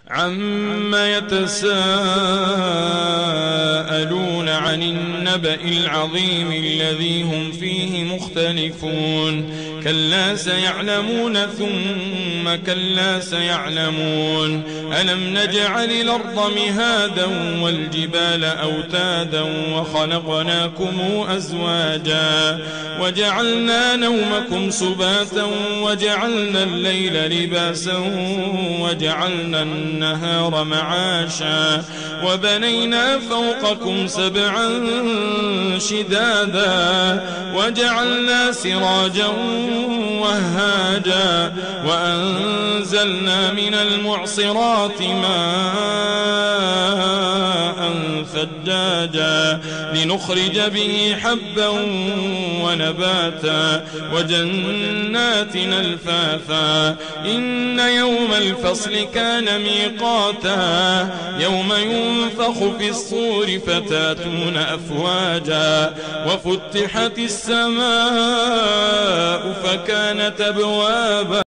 عما يتساءلون عن النبأ العظيم الذي هم فيه مختلفون كلا سيعلمون ثم كلا سيعلمون ألم نجعل الأرض مهادا والجبال أوتادا وخلقناكم أزواجا وجعلنا نومكم سباتا وجعلنا الليل لباسا وجعلنا النهار معاشا وبنينا فوقكم سبعا شدادا وجعلنا سراجا وهاجا وأنزلنا من المعصرات ماء ثجاجا لنخرج به حبا ونباتا وجنات ألفافا إن يوم الفصل كان ميقاتا يوم ينفخ في الصور فتاتون أفواجا وفتحت السماء فكانت أبوابا